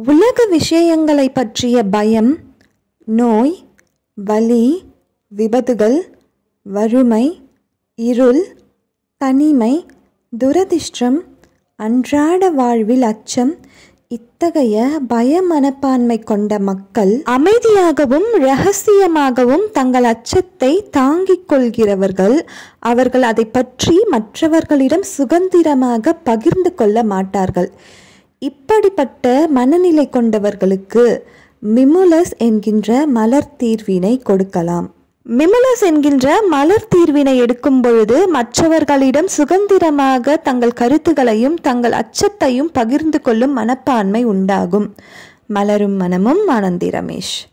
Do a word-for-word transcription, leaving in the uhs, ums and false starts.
உலக விஷயங்களை பற்றிய பயம், நோய், வலி, விபத்துகள், வறுமை, இருள், தனிமை, துரதிர்ஷ்டம், அன்றாட வாழ்வில் அச்சம், இத்தகைய பய மனப்பான்மை கொண்ட மக்கள் அமைதியாகவும் இரகசியமாகவும் தங்கள் அச்சத்தை தாங்கிக் கொள்கிறவர்கள். அவர்கள் அதை பற்றி மற்றவர்களிடம் சுதந்திரமாக பகிர்ந்து கொள்ள மாட்டார்கள். இப்படிப்பட்ட மனநிலை கொண்டவர்களுக்கு மிமுலஸ் என்கின்ற மலர் தீர்வினை கொடுக்கலாம். மிமுலஸ் என்கின்ற மலர் தீர்வினை எடுக்கும் பொழுது மற்றவர்களிடம் சுதந்திரமாக தங்கள் கருத்துக்களையும் தங்கள் அச்சத்தையும் பகிர்ந்து கொள்ளும் மனப்பான்மை உண்டாகும். மலரும் மனமும் ஆனந்தி ரமேஷ்.